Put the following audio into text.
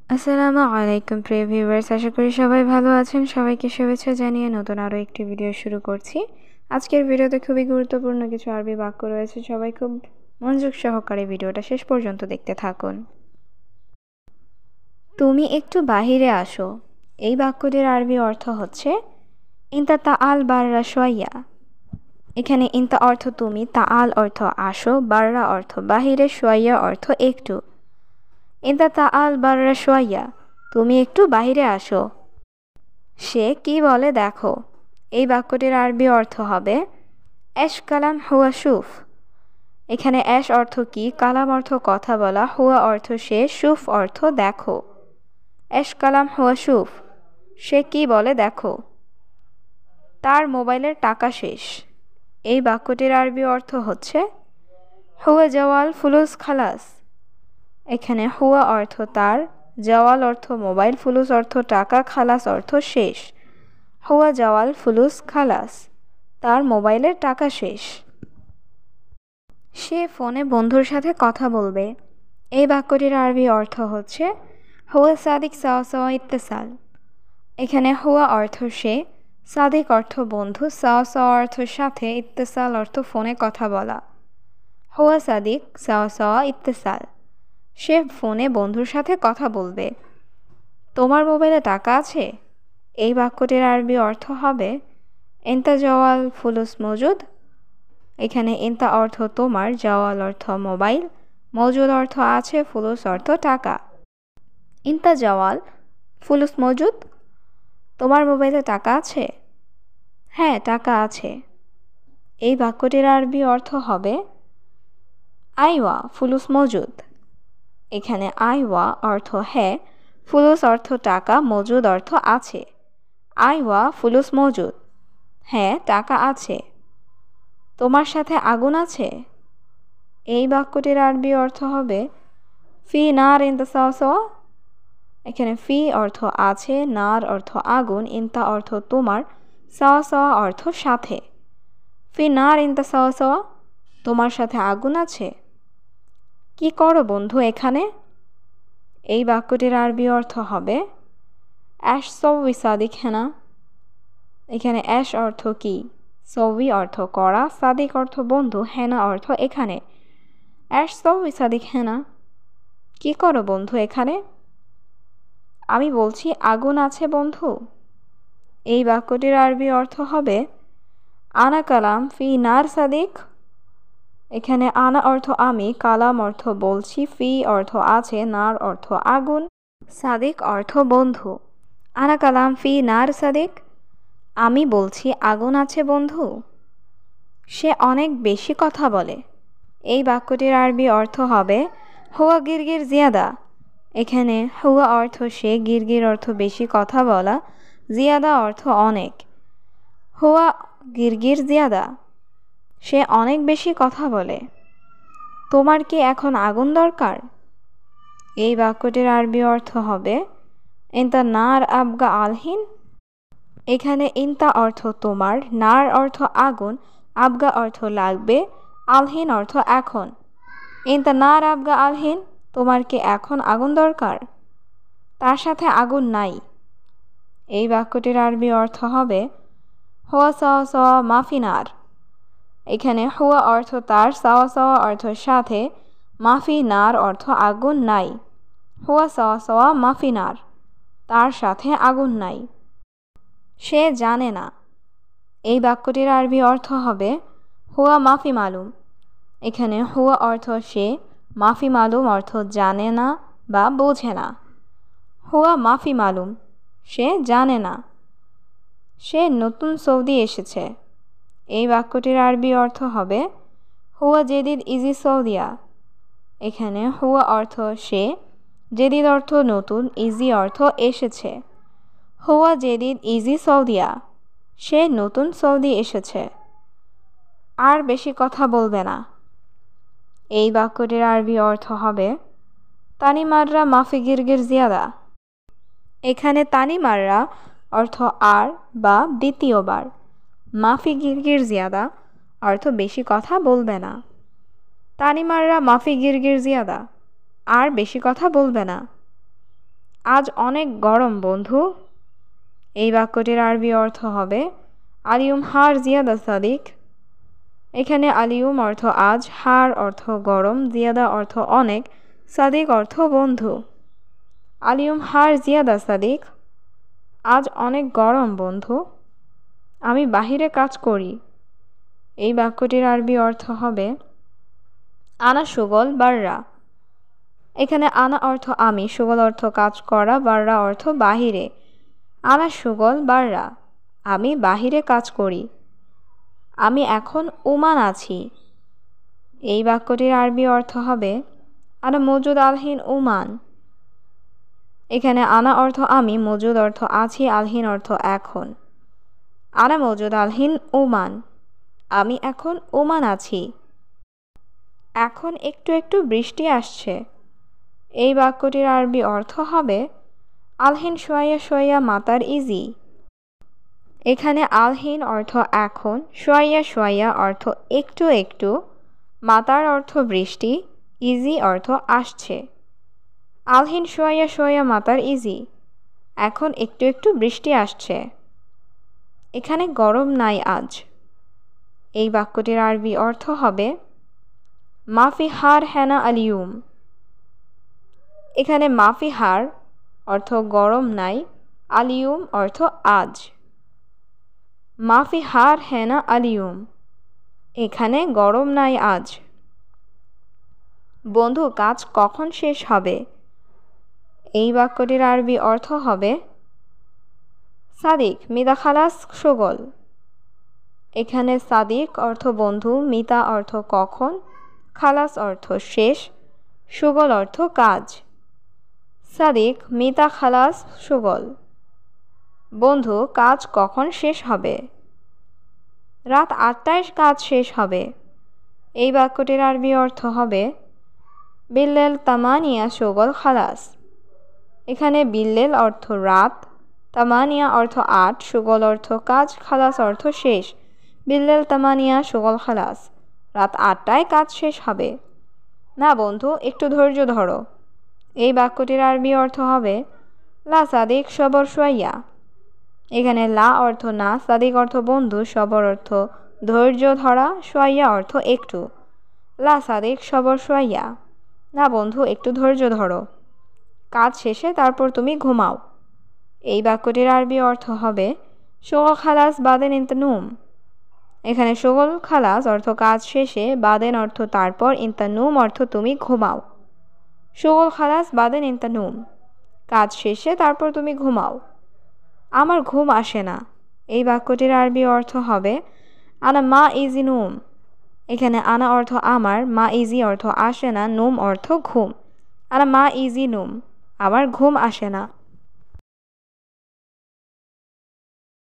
আসসালামু আলাইকুম প্রিয় ভিউয়ার্স, আশা করি সবাই ভালো আছেন। সবাইকে শুভেচ্ছা জানিয়ে নতুন আরও একটি ভিডিও শুরু করছি। আজকের ভিডিওতে খুবই গুরুত্বপূর্ণ কিছু আরবি বাক্য রয়েছে। সবাই খুব মনোযোগ সহকারে ভিডিওটা শেষ পর্যন্ত দেখতে থাকুন। তুমি একটু বাহিরে আসো। এই বাক্যটির আরবি অর্থ হচ্ছে ইনতা তাআল বাররা শোয়াইয়া। এখানে ইনতা অর্থ তুমি, তাআল অর্থ আসো, বাররা অর্থ বাহিরে, শোয়াইয়া অর্থ একটু। ইনতা তাআল বাররা শোয়াইয়া, তুমি একটু বাহিরে আসো। সে কি বলে দেখো। এই বাক্যটির আরবি অর্থ হবে এশ কালাম হুয়া শুফ। এখানে এশ অর্থ কি, কালাম অর্থ কথা বলা, হুয়া অর্থ সে, শুফ অর্থ দেখো। এশ কালাম হুয়া শুফ, সে কি বলে দেখো। তার মোবাইলের টাকা শেষ। এই বাক্যটির আরবি অর্থ হচ্ছে হুয়া জওয়াল ফুলুস খালাস। এখানে হুয়া অর্থ তার, জওয়াল অর্থ মোবাইল, ফুলুস অর্থ টাকা, খালাস অর্থ শেষ। হুয়া জওয়াল ফুলুস খালাস, তার মোবাইলের টাকা শেষ। সে ফোনে বন্ধুর সাথে কথা বলবে। এই বাক্যটির আরবি অর্থ হচ্ছে হুয়া সাদিক সাওয়া সাওয়া ইত্তেসাল। এখানে হুয়া অর্থ সে, সাদিক অর্থ বন্ধু, সাওয়া সাওয়া অর্থ সাথে, ইত্তেসাল অর্থ ফোনে কথা বলা। হুয়া সাদিক সাওয়া সাওয়া ইত্তেসাল, সে ফোনে বন্ধুর সাথে কথা বলবে। তোমার মোবাইলে টাকা আছে। এই বাক্যটির আরবি অর্থ হবে ইনতা জওয়াল ফুলুস মজুদ। এখানে ইনতা অর্থ তোমার, জওয়াল অর্থ মোবাইল, মজুদ অর্থ আছে, ফুলুস অর্থ টাকা। ইনতা জওয়াল ফুলুস মজুদ, তোমার মোবাইলে টাকা আছে। হ্যাঁ, টাকা আছে। এই বাক্যটির আরবি অর্থ হবে আইওয়া ফুলুস মজুদ। এখানে আইওয়া অর্থ হ্যাঁ, ফুলুস অর্থ টাকা, মজুদ অর্থ আছে। আইওয়া ফুলুস মজুদ, হ্যাঁ টাকা আছে। তোমার সাথে আগুন আছে। এই বাক্যটির আরবি অর্থ হবে ফি নার ইনতা সাওয়া সাওয়া। এখানে ফি অর্থ আছে, নার অর্থ আগুন, ইনতা অর্থ তোমার, সাওয়া সাওয়া অর্থ সাথে। ফি নার ইনতা সাওয়া সাওয়া, তোমার সাথে আগুন আছে। কি করো বন্ধু এখানে। এই বাক্যটির আরবি অর্থ হবে অ্যাশ সৌই সাদিক হেনা। এখানে অ্যাশ অর্থ কি, সৌই অর্থ করা, সাদিক অর্থ বন্ধু, হেনা অর্থ এখানে। অ্যাশ সৌই সাদিক হেনা, কি করো বন্ধু এখানে। আমি বলছি আগুন আছে বন্ধু। এই বাক্যটির আরবি অর্থ হবে আনা কালাম ফি নার সাদিক। এখানে আনা অর্থ আমি, কালাম অর্থ বলছি, ফি অর্থ আছে, নার অর্থ আগুন, সাদিক অর্থ বন্ধু। আনা কালাম ফি নার সাদিক, আমি বলছি আগুন আছে বন্ধু। সে অনেক বেশি কথা বলে। এই বাক্যটির আরবি অর্থ হবে হুয়া গিরগির জিয়াদা। এখানে হুয়া অর্থ সে, গিরগির অর্থ বেশি কথা বলা, জিয়াদা অর্থ অনেক। হুয়া গিরগির জিয়াদা, সে অনেক বেশি কথা বলে। তোমার কি এখন আগুন দরকার। এই বাক্যটির আরবি অর্থ হবে ইনতা নার আবগা আলহিন। এখানে ইনতা অর্থ তোমার, নার অর্থ আগুন, আবগা অর্থ লাগবে, আলহিন অর্থ এখন। ইনতা নার আবগা আলহিন, তোমার কি এখন আগুন দরকার। তার সাথে আগুন নাই। এই বাক্যটির আরবি অর্থ হবে হুয়া সাওয়া সাওয়া মাফিনার। এখানে হুয়া অর্থ তার, সাওয়া সাওয়া অর্থ সাথে, মাফি নার অর্থ আগুন নাই। হুয়া সাওয়া সাওয়া মাফিনার, তার সাথে আগুন নাই। সে জানে না। এই বাক্যটির আরবি অর্থ হবে হুয়া মাফি মালুম। এখানে হুয়া অর্থ সে, মাফি মালুম অর্থ জানে না বা বোঝে না। হুয়া মাফি মালুম, সে জানে না। সে নতুন সৌদি এসেছে। এই বাক্যটির আরবি অর্থ হবে হুয়া জেদিদ ইজি সৌদিয়া। এখানে হুয়া অর্থ সে, জেদিদ অর্থ নতুন, ইজি অর্থ এসেছে। হুয়া জেদিদ ইজি সৌদিয়া, সে নতুন সৌদি এসেছে। আর বেশি কথা বলবে না। এই বাক্যটির আরবি অর্থ হবে তানি মাররা মাফি গিরগির জিয়াদা। এখানে তানি মাররা অর্থ আর বা দ্বিতীয়বার, মাফি গিরগির জিয়াদা অর্থ বেশি কথা বলবে না। তানি মাররা মাফি গিরগির জিয়াদা, আর বেশি কথা বলবে না। আজ অনেক গরম বন্ধু। এই বাক্যটির আরবি অর্থ হবে আলিয়ুম হার জিয়াদা সাদিক। এখানে আলিয়ুম অর্থ আজ, হার অর্থ গরম, জিয়াদা অর্থ অনেক, সাদিক অর্থ বন্ধু। আলিয়ুম হার জিয়াদা সাদিক, আজ অনেক গরম বন্ধু। আমি বাহিরে কাজ করি। এই বাক্যটির আরবি অর্থ হবে আনা সুগল বাররা। এখানে আনা অর্থ আমি, সুগল অর্থ কাজ করা, বাররা অর্থ বাহিরে। আনা সুগল বাররা, আমি বাহিরে কাজ করি। আমি এখন ওমান আছি। এই বাক্যটির আরবি অর্থ হবে আনা মজুদ আলহিন ওমান। এখানে আনা অর্থ আমি, মজুদ অর্থ আছি, আলহিন অর্থ এখন। আনা মজুদ আলহিন ওমান, আমি এখন ওমান আছি। এখন একটু একটু বৃষ্টি আসছে। এই বাক্যটির আরবি অর্থ হবে আলহিন শোয়া শোয়া মাতার ইজি। এখানে আলহিন অর্থ এখন, শোয়া শোয়া অর্থ একটু একটু, মাতার অর্থ বৃষ্টি, ইজি অর্থ আসছে। আলহিন শোয়া শোয়া মাতার ইজি, এখন একটু একটু বৃষ্টি আসছে। এখানে গরম নাই আজ। এই বাক্যটির আরবি অর্থ হবে মাফি হার হেনা আলিয়ুম। এখানে মাফি হার অর্থ গরম নাই, আলিয়ুম অর্থ আজ। মাফি হার হেনা আলিয়ুম, এখানে গরম নাই আজ। বন্ধু কাজ কখন শেষ হবে? এই বাক্যটির আরবি অর্থ হবে সাদিক মিদা খালাস সুগল। এখানে সাদিক অর্থ বন্ধু, মিতা অর্থ কখন, খালাস অর্থ শেষ, সুগল অর্থ কাজ। সাদিক মিতা খালাস সুগল, বন্ধু কাজ কখন শেষ হবে? রাত ৮টায় কাজ শেষ হবে। এই বাক্যটির আরবি অর্থ হবে বিল্লেল তামানিয়া সুগল খালাস। এখানে বিল্লেল অর্থ রাত, তামানিয়া অর্থ ৮, সুগল অর্থ কাজ, খালাস অর্থ শেষ। বিল্লেল তামানিয়া সুগল খালাস, রাত ৮টায় কাজ শেষ হবে। না বন্ধু একটু ধৈর্য ধরো। এই বাক্যটির আরবি অর্থ হবে লা সাদিক সবর সোয়াইয়া। এখানে লা অর্থ না, সাদিক অর্থ বন্ধু, সবর অর্থ ধৈর্য ধরা, সোয়াইয়া অর্থ একটু। লা সাদিক সবর সোয়াইয়া, না বন্ধু একটু ধৈর্য ধরো, কাজ শেষে তারপর তুমি ঘুমাও। এই বাক্যটির আরবি অর্থ হবে শোগল খালাস বাদেন ইনতা নুম। এখানে শোগল খালাস অর্থ কাজ শেষে, বাদেন অর্থ তারপর, ইনতা নুম অর্থ তুমি ঘুমাও। শোগল খালাস বাদেন ইনতা নুম, কাজ শেষে তারপর তুমি ঘুমাও। আমার ঘুম আসে না। এই বাক্যটির আরবি অর্থ হবে আনা মা ইজি নুম। এখানে আনা অর্থ আমার, মা ইজি অর্থ আসে না, নুম অর্থ ঘুম। আনা মা ইজি নুম, আমার ঘুম আসে না।